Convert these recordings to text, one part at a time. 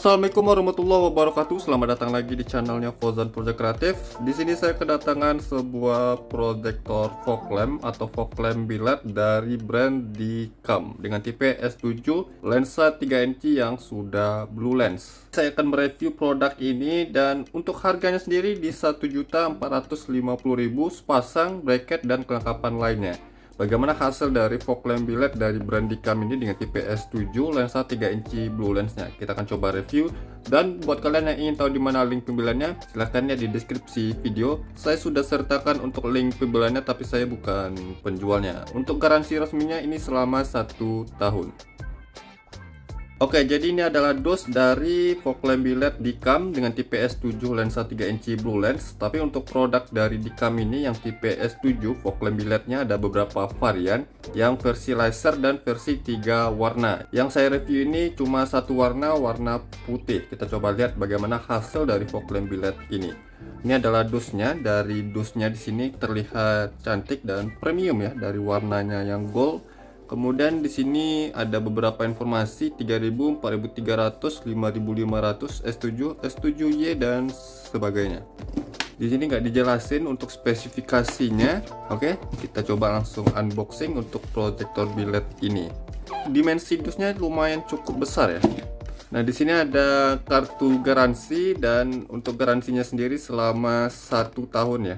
Assalamualaikum warahmatullahi wabarakatuh. Selamat datang lagi di channelnya Fauzan Project Kreatif. Di sini saya kedatangan sebuah proyektor fog lamp atau fog lamp biled dari brand Dicam dengan tipe S7, lensa 3 inci yang sudah blue lens. Saya akan mereview produk ini dan untuk harganya sendiri di 1.450.000 sepasang bracket dan kelengkapan lainnya. Bagaimana hasil dari fog lamp biled dari brand Dicam ini dengan tipe S7 lensa 3 inci blue lensnya? Kita akan coba review, dan buat kalian yang ingin tahu di mana link pembeliannya, silahkan lihat di deskripsi video. Saya sudah sertakan untuk link pembeliannya, tapi saya bukan penjualnya. Untuk garansi resminya ini selama 1 tahun. Oke, jadi ini adalah dos dari fog lamp biled Dicam dengan tipe S7 lensa 3 inci blue lens. Tapi untuk produk dari Dicam ini yang tipe S7 fog lamp bilednya ada beberapa varian, yang versi laser dan versi 3 warna. Yang saya review ini cuma satu warna, warna putih. Kita coba lihat bagaimana hasil dari fog lamp biled ini. Ini adalah dusnya. Dari dusnya di sini terlihat cantik dan premium ya, dari warnanya yang gold. Kemudian di sini ada beberapa informasi 3000, 4300, 5500, S7, S7Y dan sebagainya. Di sini nggak dijelasin untuk spesifikasinya. Oke, kita coba langsung unboxing untuk proyektor biled ini. Dimensi dusnya lumayan cukup besar ya. Nah, di sini ada kartu garansi, dan untuk garansinya sendiri selama 1 tahun ya.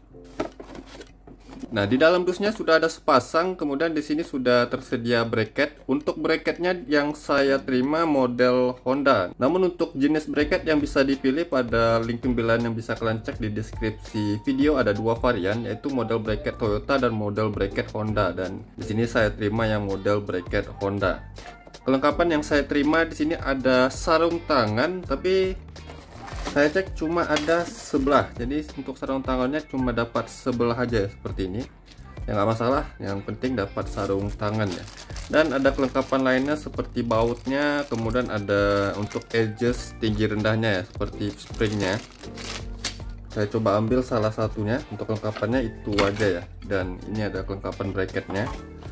Nah, di dalam dusnya sudah ada sepasang, kemudian di sini sudah tersedia bracket. Untuk bracketnya yang saya terima model Honda. Namun untuk jenis bracket yang bisa dipilih pada link pembelian yang bisa kalian cek di deskripsi video, ada 2 varian, yaitu model bracket Toyota dan model bracket Honda. Dan di sini saya terima yang model bracket Honda. Kelengkapan yang saya terima di sini ada sarung tangan, tapi saya cek cuma ada sebelah. Jadi untuk sarung tangannya cuma dapat sebelah aja seperti ini. Ya nggak masalah, yang penting dapat sarung tangan ya. Dan ada kelengkapan lainnya seperti bautnya, kemudian ada untuk edges tinggi rendahnya ya, seperti springnya. Saya coba ambil salah satunya. Untuk kelengkapannya itu aja ya. Dan ini ada kelengkapan bracketnya.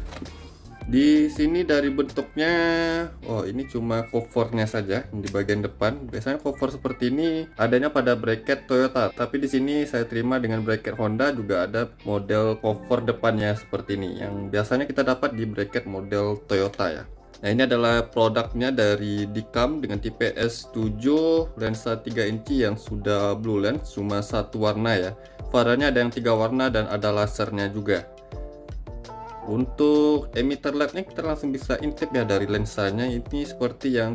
Di sini dari bentuknya, oh ini cuma covernya saja di bagian depan. Biasanya cover seperti ini adanya pada bracket Toyota, tapi di sini saya terima dengan bracket Honda juga ada model cover depannya seperti ini, yang biasanya kita dapat di bracket model Toyota ya. Nah, ini adalah produknya dari Dicam dengan tipe S7 lensa 3 inci yang sudah blue lens, cuma satu warna ya. Variannya ada yang 3 warna dan ada lasernya juga. Untuk emitter LED-nya kita langsung bisa intip ya dari lensanya, ini seperti yang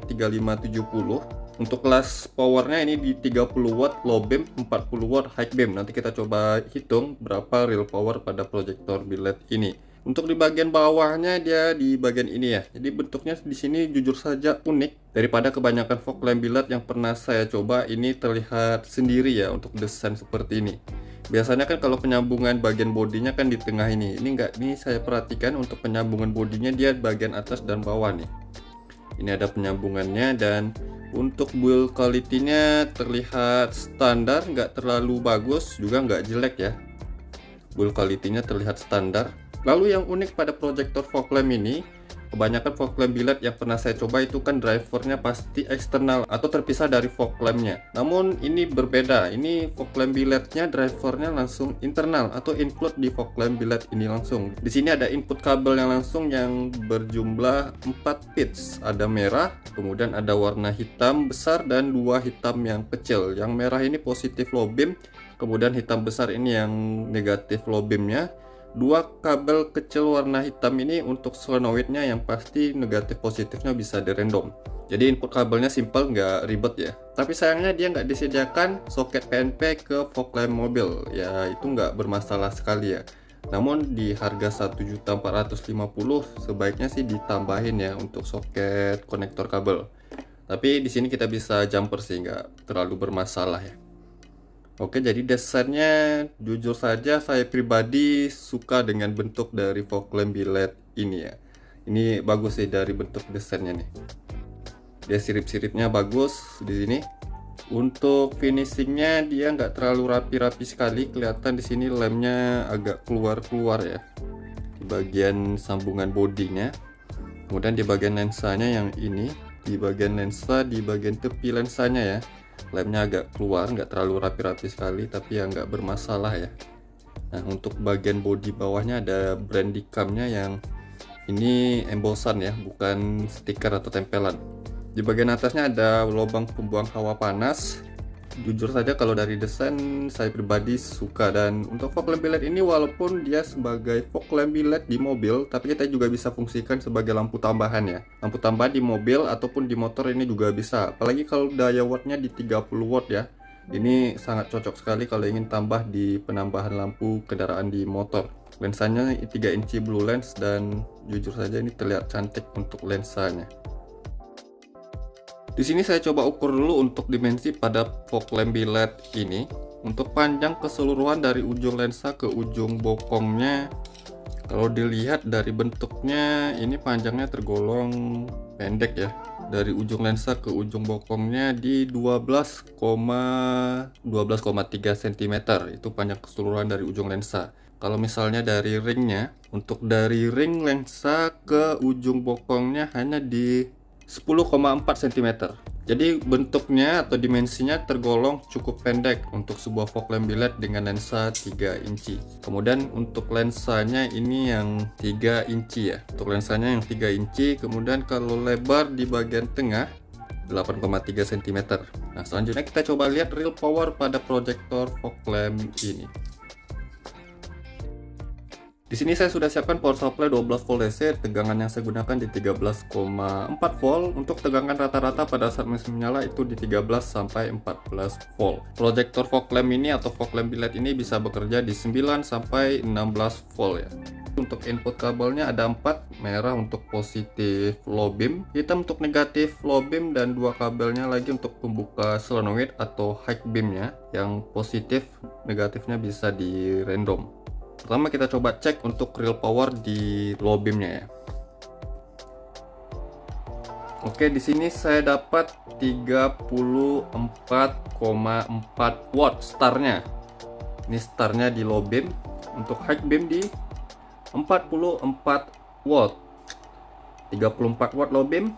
3570. Untuk kelas powernya ini di 30 watt low beam, 40 watt high beam. Nanti kita coba hitung berapa real power pada proyektor biled ini. Untuk di bagian bawahnya dia di bagian ini ya. Jadi bentuknya di sini jujur saja unik daripada kebanyakan fog lamp biled yang pernah saya coba. Ini terlihat sendiri ya untuk desain seperti ini. Biasanya kan kalau penyambungan bagian bodinya kan di tengah ini. Ini enggak, ini saya perhatikan untuk penyambungan bodinya dia bagian atas dan bawah nih. Ini ada penyambungannya, dan untuk build quality-nya terlihat standar, nggak terlalu bagus juga nggak jelek ya. Build quality-nya terlihat standar. Lalu yang unik pada proyektor fog lamp ini, kebanyakan fog lamp biled yang pernah saya coba itu kan drivernya pasti eksternal atau terpisah dari fog lampnya. Namun ini berbeda, ini fog lamp bilednya drivernya langsung internal atau include di fog lamp biled ini langsung. Di sini ada input kabel yang langsung yang berjumlah 4 pits. Ada merah, kemudian ada warna hitam besar dan 2 hitam yang kecil. Yang merah ini positif low beam, kemudian hitam besar ini yang negatif low beamnya. 2 kabel kecil warna hitam ini untuk solenoidnya, yang pasti negatif positifnya bisa di random. Jadi input kabelnya simple, nggak ribet ya. Tapi sayangnya dia nggak disediakan soket PNP ke fog lamp mobil. Ya itu nggak bermasalah sekali ya. Namun di harga 1.450.000 sebaiknya sih ditambahin ya untuk soket konektor kabel. Tapi di sini kita bisa jumper sih, nggak terlalu bermasalah ya. Oke, jadi desainnya jujur saja saya pribadi suka dengan bentuk dari fog lamp biled ini ya. Ini bagus sih dari bentuk desainnya nih. Dia sirip-siripnya bagus di sini. Untuk finishingnya dia nggak terlalu rapi-rapi sekali. Kelihatan di sini lemnya agak keluar-keluar ya di bagian sambungan bodinya. Kemudian di bagian lensanya yang ini di bagian lensa, di bagian tepi lensanya ya. Lemnya agak keluar, nggak terlalu rapi-rapi sekali, tapi ya nggak bermasalah ya. Nah, untuk bagian bodi bawahnya ada brand decamnya yang ini embossan ya, bukan stiker atau tempelan. Di bagian atasnya ada lubang pembuang hawa panas. Jujur saja kalau dari desain saya pribadi suka, dan untuk fog lamp LED ini walaupun dia sebagai fog lamp LED di mobil, tapi kita juga bisa fungsikan sebagai lampu tambahan ya. Lampu tambahan di mobil ataupun di motor ini juga bisa. Apalagi kalau daya wattnya di 30 watt ya. Ini sangat cocok sekali kalau ingin tambah di penambahan lampu kendaraan di motor. Lensanya 3 inci blue lens dan jujur saja ini terlihat cantik untuk lensanya. Di sini saya coba ukur dulu untuk dimensi pada fog lamp LED ini. Untuk panjang keseluruhan dari ujung lensa ke ujung bokongnya, kalau dilihat dari bentuknya ini panjangnya tergolong pendek ya. Dari ujung lensa ke ujung bokongnya di 12,3 cm. Itu panjang keseluruhan dari ujung lensa. Kalau misalnya dari ringnya, untuk dari ring lensa ke ujung bokongnya hanya di 10,4 cm. Jadi bentuknya atau dimensinya tergolong cukup pendek untuk sebuah fog lamp LED dengan lensa 3 inci. Kemudian untuk lensanya ini yang 3 inci ya. Untuk lensanya yang 3 inci. Kemudian kalau lebar di bagian tengah 8,3 cm. Nah, selanjutnya kita coba lihat real power pada proyektor fog lamp ini. Di sini saya sudah siapkan power supply 12 volt DC, tegangan yang saya gunakan di 13,4 volt. Untuk tegangan rata-rata pada saat mesin menyala itu di 13 sampai 14 volt. Proyektor fog lamp ini atau fog lamp LED ini bisa bekerja di 9 sampai 16 volt ya. Untuk input kabelnya ada 4, merah untuk positif low beam, hitam untuk negatif low beam, dan 2 kabelnya lagi untuk pembuka solenoid atau high beamnya, yang positif negatifnya bisa di random. Pertama kita coba cek untuk real power di low beamnya ya. Oke, di sini saya dapat 34,4 watt startnya. Ini startnya di low beam. Untuk high beam di 44 watt. 34 watt low beam,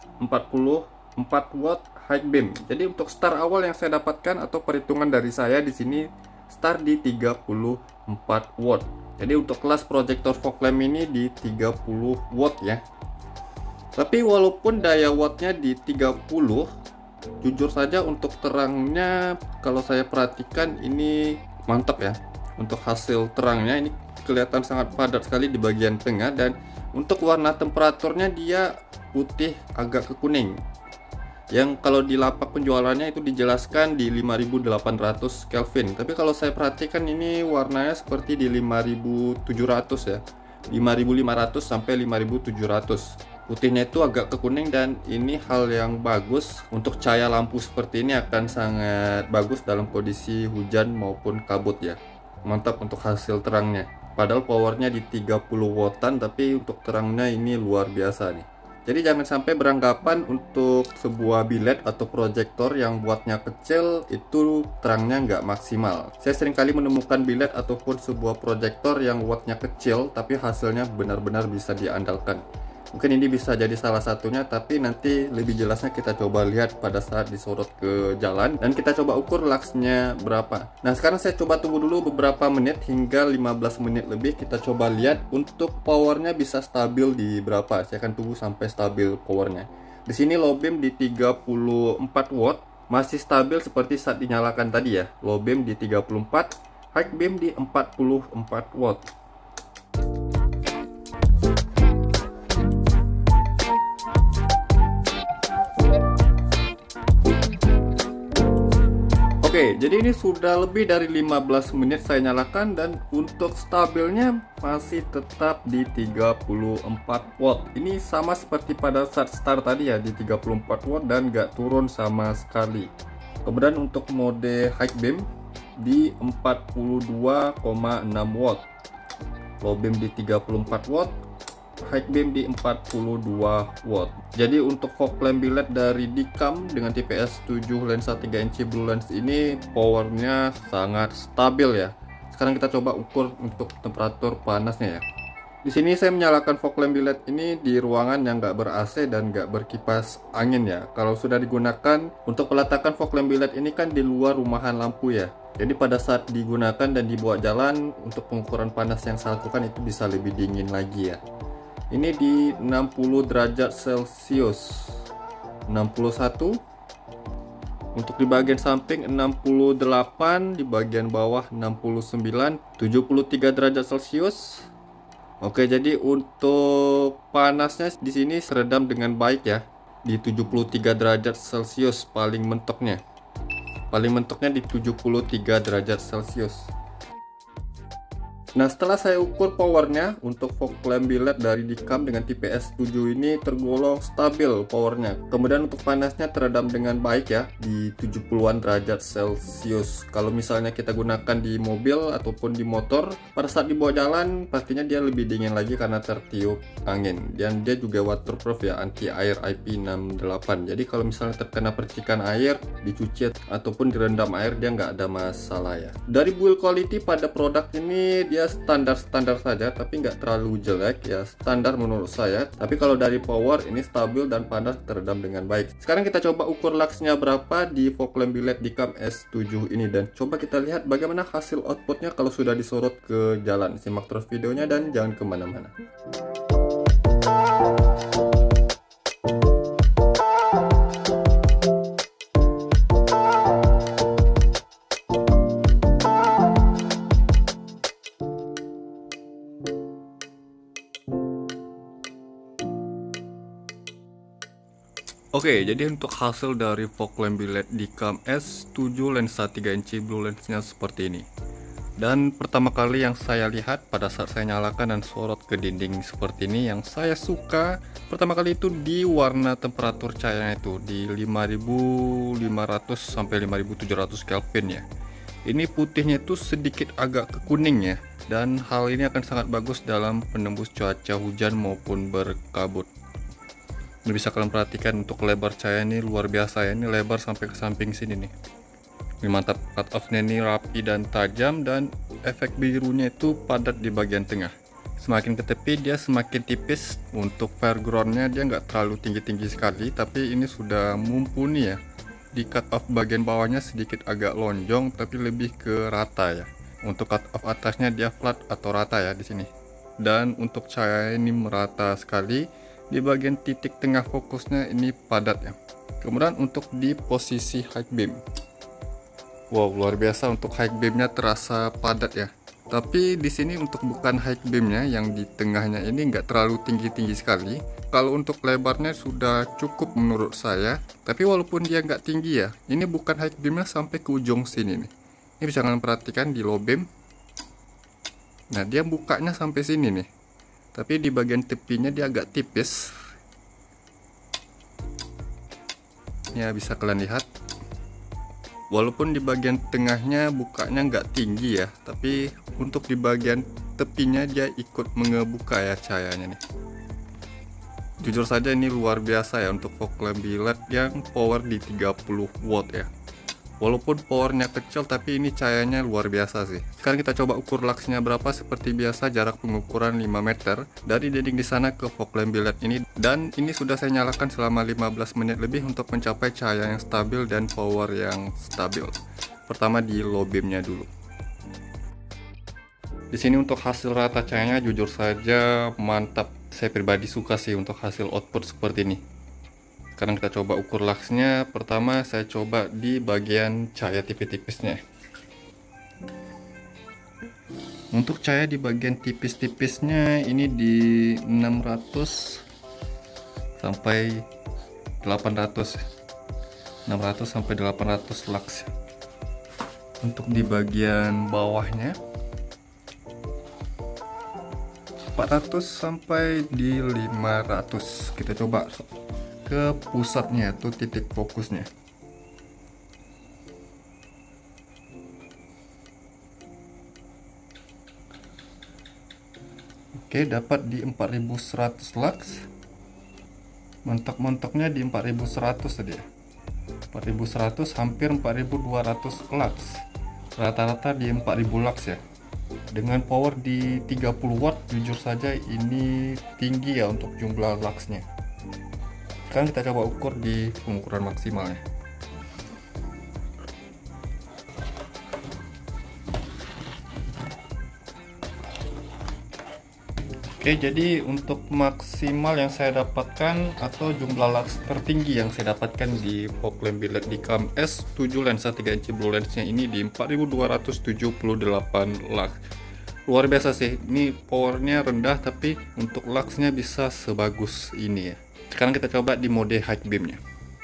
44 watt high beam. Jadi untuk start awal yang saya dapatkan atau perhitungan dari saya di sini start di 34 watt. Jadi untuk kelas proyektor fog lamp ini di 30 watt ya. Tapi walaupun daya wattnya di 30, jujur saja untuk terangnya kalau saya perhatikan ini mantap ya. Untuk hasil terangnya ini kelihatan sangat padat sekali di bagian tengah, dan untuk warna temperaturnya dia putih agak ke kuning. Yang kalau di lapak penjualannya itu dijelaskan di 5800 Kelvin, tapi kalau saya perhatikan ini warnanya seperti di 5700 ya, 5500 sampai 5700. Putihnya itu agak ke kuning, dan ini hal yang bagus untuk cahaya lampu seperti ini akan sangat bagus dalam kondisi hujan maupun kabut ya. Mantap untuk hasil terangnya, padahal powernya di 30 wattan, tapi untuk terangnya ini luar biasa nih. Jadi jangan sampai beranggapan untuk sebuah bilet atau proyektor yang buatnya kecil itu terangnya nggak maksimal. Saya seringkali menemukan bilet ataupun sebuah proyektor yang wattnya kecil tapi hasilnya benar-benar bisa diandalkan. Mungkin ini bisa jadi salah satunya, tapi nanti lebih jelasnya kita coba lihat pada saat disorot ke jalan dan kita coba ukur luxnya berapa. Nah, sekarang saya coba tunggu dulu beberapa menit hingga 15 menit lebih, kita coba lihat untuk powernya bisa stabil di berapa. Saya akan tunggu sampai stabil powernya. Di sini low beam di 34 watt, masih stabil seperti saat dinyalakan tadi ya. Low beam di 34, high beam di 44 watt. Oke, jadi ini sudah lebih dari 15 menit saya nyalakan, dan untuk stabilnya masih tetap di 34 watt. Ini sama seperti pada saat start tadi ya, di 34 watt dan gak turun sama sekali. Kemudian untuk mode high beam di 42,6 watt, low beam di 34 watt, high beam di 42 watt. Jadi untuk fog lamp LED dari Dicam dengan tipe S7 lensa 3 inci blue lens ini powernya sangat stabil ya. Sekarang kita coba ukur untuk temperatur panasnya ya. Di sini saya menyalakan fog lamp biled ini di ruangan yang nggak ber-AC dan nggak berkipas angin ya. Kalau sudah digunakan untuk peletakan fog lamp biled ini kan di luar rumahan lampu ya. Jadi pada saat digunakan dan dibawa jalan untuk pengukuran panas yang saya lakukan itu bisa lebih dingin lagi ya. Ini di 60 derajat Celcius, 61. Untuk di bagian samping 68, di bagian bawah 69, 73 derajat Celcius. Oke, jadi untuk panasnya di sini seredam dengan baik ya. Di 73 derajat Celcius paling mentoknya. Paling mentoknya di 73 derajat Celcius. Nah, setelah saya ukur powernya untuk fog lamp biled dari Dicam dengan tipe S7 ini tergolong stabil powernya. Kemudian untuk panasnya teredam dengan baik ya di 70-an derajat Celcius. Kalau misalnya kita gunakan di mobil ataupun di motor, pada saat dibawa jalan pastinya dia lebih dingin lagi karena tertiup angin. Dan dia juga waterproof ya, anti air IP68. Jadi kalau misalnya terkena percikan air, dicuci ataupun direndam air dia nggak ada masalah ya. Dari build quality pada produk ini dia standar-standar saja, tapi nggak terlalu jelek ya, standar menurut saya. Tapi kalau dari power ini stabil dan panas teredam dengan baik. Sekarang kita coba ukur luxnya berapa di fog lamp biled Dicam S7 ini, dan coba kita lihat bagaimana hasil outputnya kalau sudah disorot ke jalan. Simak terus videonya dan jangan kemana-mana. Oke, jadi untuk hasil dari fog lamp biled Dicam S7 lensa 3 inci blue lensnya seperti ini. Dan pertama kali yang saya lihat pada saat saya nyalakan dan sorot ke dinding seperti ini, yang saya suka pertama kali itu di warna temperatur cahayanya itu di 5500 sampai 5700 Kelvin ya. Ini putihnya itu sedikit agak ke kuning ya, dan hal ini akan sangat bagus dalam penembus cuaca hujan maupun berkabut. Ini bisa kalian perhatikan untuk lebar cahaya ini luar biasa ya, ini lebar sampai ke samping sini nih. Ini mantap, cut off-nya ini rapi dan tajam, dan efek birunya itu padat di bagian tengah. Semakin ke tepi dia semakin tipis. Untuk foreground-nya dia nggak terlalu tinggi-tinggi sekali, tapi ini sudah mumpuni ya. Di cut off bagian bawahnya sedikit agak lonjong, tapi lebih ke rata ya. Untuk cut off atasnya dia flat atau rata ya di sini. Dan untuk cahaya ini merata sekali. Di bagian titik tengah fokusnya ini padat ya. Kemudian untuk di posisi high beam, wow, luar biasa, untuk high beamnya terasa padat ya. Tapi di sini untuk bukan high beamnya, yang di tengahnya ini nggak terlalu tinggi-tinggi sekali. Kalau untuk lebarnya sudah cukup menurut saya. Tapi walaupun dia nggak tinggi ya, ini bukan high beamnya sampai ke ujung sini nih. Ini bisa kalian perhatikan di low beam. Nah, dia bukanya sampai sini nih. Tapi di bagian tepinya dia agak tipis. Ya, bisa kalian lihat. Walaupun di bagian tengahnya bukanya nggak tinggi ya, tapi untuk di bagian tepinya dia ikut mengebuka ya cahayanya nih. Jujur saja ini luar biasa ya untuk fog lamp biled yang power di 30 watt ya. Walaupun powernya kecil, tapi ini cahayanya luar biasa sih. Sekarang kita coba ukur luxnya berapa. Seperti biasa jarak pengukuran 5 meter dari dinding di sana ke fog lamp biled ini. Dan ini sudah saya nyalakan selama 15 menit lebih untuk mencapai cahaya yang stabil dan power yang stabil. Pertama di low beamnya dulu. Di sini untuk hasil rata cahayanya jujur saja mantap. Saya pribadi suka sih untuk hasil output seperti ini. Sekarang kita coba ukur luxnya. Pertama saya coba di bagian cahaya tipis-tipisnya. Untuk cahaya di bagian tipis-tipisnya ini di 600 sampai 800. 600 sampai 800 lux. Untuk di bagian bawahnya 400 sampai di 500. Kita coba ke pusatnya, itu titik fokusnya. Oke, dapat di 4100 lux. Mentok-mentoknya di 4100 tadi ya. 4100 hampir 4200 lux. Rata-rata di 4000 lux ya. Dengan power di 30 watt, jujur saja ini tinggi ya untuk jumlah luxnya. Sekarang kita coba ukur di pengukuran maksimalnya. Oke, jadi untuk maksimal yang saya dapatkan atau jumlah lux tertinggi yang saya dapatkan di fog lamp billet Dicam S7 lensa 3 inci blue lensnya ini di 4278 lux. Luar biasa sih, ini powernya rendah tapi untuk luxnya bisa sebagus ini ya. Sekarang kita coba di mode high beamnya.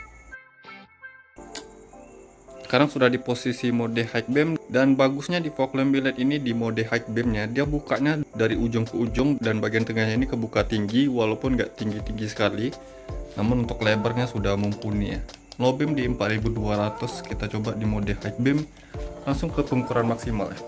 Sekarang sudah di posisi mode high beam, dan bagusnya di fog lamp billet ini di mode high beamnya dia bukanya dari ujung ke ujung, dan bagian tengahnya ini kebuka tinggi walaupun nggak tinggi-tinggi sekali, namun untuk lebarnya sudah mumpuni ya. Low beam di 4200, kita coba di mode high beam, langsung ke pengukuran maksimal ya.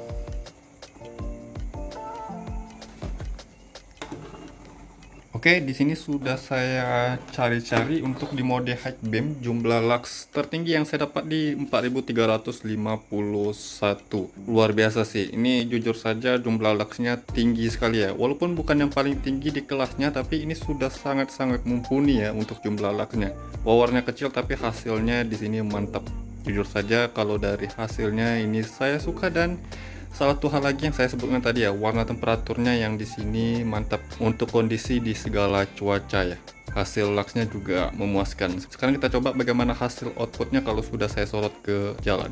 Oke, di sini sudah saya cari-cari untuk di mode high beam, jumlah lux tertinggi yang saya dapat di 4351. Luar biasa sih. Ini jujur saja jumlah luxnya tinggi sekali ya. Walaupun bukan yang paling tinggi di kelasnya, tapi ini sudah sangat-sangat mumpuni ya untuk jumlah luxnya. Powernya kecil tapi hasilnya di sini mantap. Jujur saja kalau dari hasilnya ini saya suka, dan salah satu hal lagi yang saya sebutkan tadi ya, warna temperaturnya yang di sini mantap untuk kondisi di segala cuaca ya. Hasil luxnya juga memuaskan. Sekarang kita coba bagaimana hasil outputnya kalau sudah saya sorot ke jalan.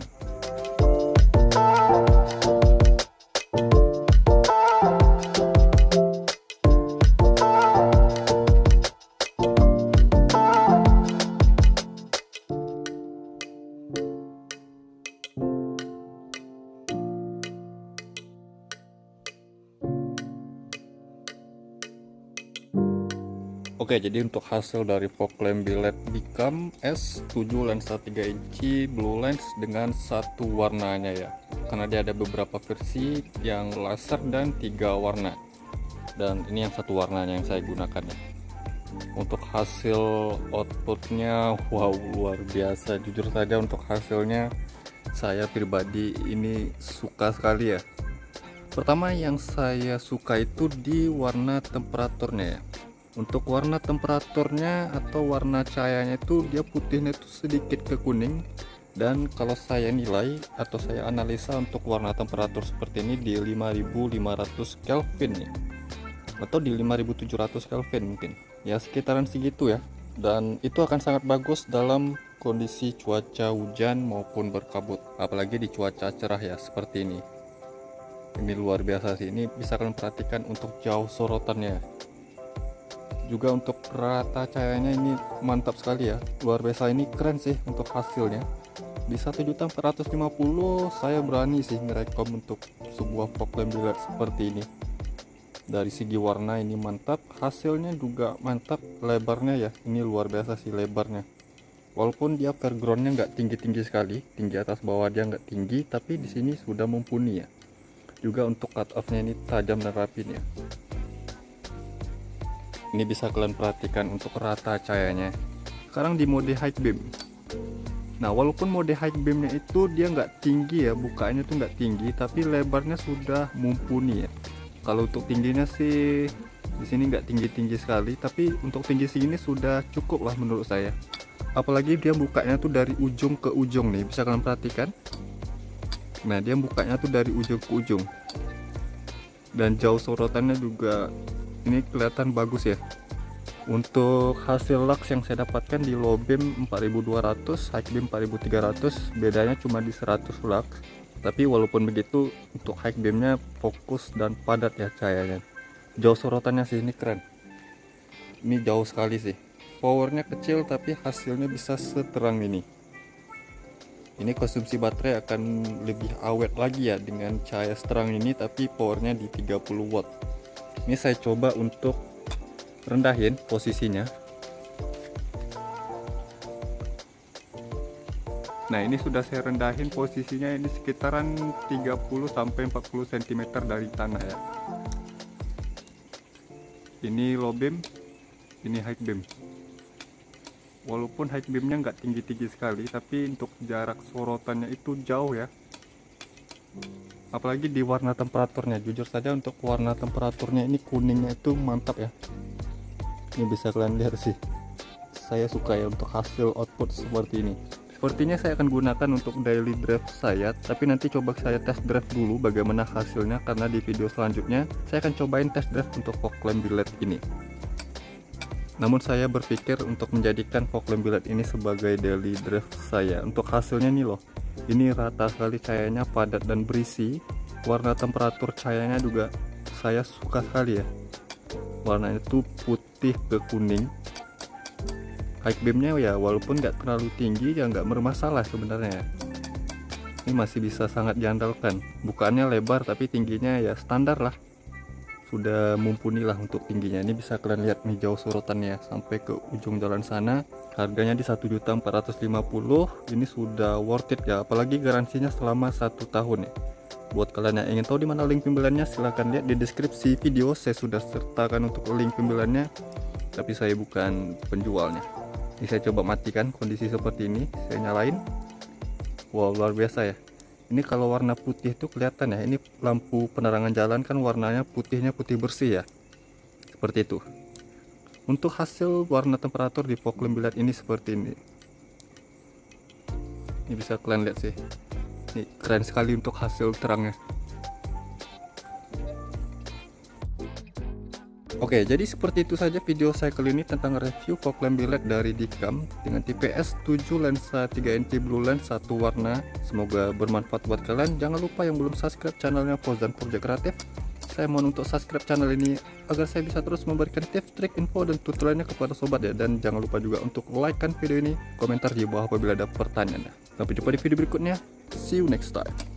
Oke, jadi untuk hasil dari fog lamp billet Dicam S7 lensa 3 inci blue lens dengan satu warnanya ya. Karena dia ada beberapa versi yang laser dan 3 warna. Dan ini yang satu warnanya yang saya gunakan ya. Untuk hasil outputnya, wow, luar biasa. Jujur saja untuk hasilnya saya pribadi ini suka sekali ya. Pertama yang saya suka itu di warna temperaturnya ya. Untuk warna temperaturnya atau warna cahayanya itu dia putihnya itu sedikit ke kuning, dan kalau saya nilai atau saya analisa untuk warna temperatur seperti ini di 5500 Kelvin ya, atau di 5700 Kelvin mungkin ya, sekitaran segitu ya. Dan itu akan sangat bagus dalam kondisi cuaca hujan maupun berkabut, apalagi di cuaca cerah ya seperti ini. Ini luar biasa sih, ini bisa kalian perhatikan untuk jauh sorotannya. Juga untuk rata cahayanya ini mantap sekali ya, luar biasa. Ini keren sih untuk hasilnya. Di 1.450 saya berani sih ngerekom untuk sebuah fog lamp billet seperti ini. Dari segi warna ini mantap, hasilnya juga mantap, lebarnya ya ini luar biasa sih lebarnya. Walaupun dia foregroundnya nggak tinggi-tinggi sekali, tinggi atas bawah dia nggak tinggi, tapi di sini sudah mumpuni ya. Juga untuk cut off-nya ini tajam dan rapi ya. Ini bisa kalian perhatikan untuk rata cahayanya. Sekarang di mode high beam. Nah, walaupun mode high beamnya itu dia nggak tinggi ya, bukanya tuh nggak tinggi, tapi lebarnya sudah mumpuni ya. Kalau untuk tingginya sih di sini nggak tinggi-tinggi sekali, tapi untuk tinggi segini sudah cukup lah menurut saya. Apalagi dia bukanya tuh dari ujung ke ujung nih, bisa kalian perhatikan. Nah, dia bukanya tuh dari ujung ke ujung. Dan jauh sorotannya juga ini kelihatan bagus ya. Untuk hasil lux yang saya dapatkan di low beam 4200, high beam 4300, bedanya cuma di 100 lux. Tapi walaupun begitu untuk high beamnya fokus dan padat ya cahayanya. Jauh sorotannya sih ini keren. Ini jauh sekali sih. Powernya kecil tapi hasilnya bisa seterang ini. Ini konsumsi baterai akan lebih awet lagi ya dengan cahaya seterang ini, tapi powernya di 30 watt. Ini saya coba untuk rendahin posisinya. Nah, ini sudah saya rendahin posisinya, ini sekitaran 30-40 cm dari tanah ya. Ini low beam, ini high beam. Walaupun high beamnya nggak tinggi-tinggi sekali, tapi untuk jarak sorotannya itu jauh ya. apalagi di warna temperaturnya. Jujur saja untuk warna temperaturnya ini kuningnya itu mantap ya. Ini bisa kalian lihat sih, saya suka ya untuk hasil output seperti ini. Sepertinya saya akan gunakan untuk daily drive saya, tapi nanti coba saya test drive dulu bagaimana hasilnya, karena di video selanjutnya saya akan cobain test drive untuk fog lamp billet ini. Namun saya berpikir untuk menjadikan fog lamp billet ini sebagai daily drive saya. Untuk hasilnya nih loh, ini rata sekali cahayanya, padat dan berisi. Warna temperatur cahayanya juga saya suka sekali ya, warnanya itu putih ke kuning. High beamnya ya walaupun nggak terlalu tinggi ya nggak bermasalah sebenarnya. Ini masih bisa sangat diandalkan. Bukaannya lebar tapi tingginya ya standar lah, sudah mumpuni lah untuk tingginya. Ini bisa kalian lihat nih jauh sorotannya sampai ke ujung jalan sana. Harganya di 1.450.000. Ini sudah worth it ya, apalagi garansinya selama 1 tahun ya. Buat kalian yang ingin tahu di mana link pembeliannya, silahkan lihat di deskripsi video. Saya sudah sertakan untuk link pembeliannya, tapi saya bukan penjualnya. Ini saya coba matikan kondisi seperti ini, saya nyalain. Wow, luar biasa ya. Ini kalau warna putih itu kelihatan ya, ini lampu penerangan jalan kan warnanya putihnya putih bersih ya, seperti itu. Untuk hasil warna temperatur di fog lamp billet ini seperti ini. Ini bisa kalian lihat sih, ini keren sekali untuk hasil terangnya. Oke, jadi seperti itu saja video saya kali ini tentang review fog lamp billet dari Dicam dengan tipe S7, lensa 3 inci blue lens, satu warna. Semoga bermanfaat buat kalian. Jangan lupa yang belum subscribe channelnya Fauzan Project Kreatif, saya mohon untuk subscribe channel ini agar saya bisa terus memberikan tips, trik, info, dan tutorialnya kepada sobat ya. Dan jangan lupa juga untuk like kan video ini, komentar di bawah apabila ada pertanyaan. Sampai jumpa di video berikutnya. See you next time.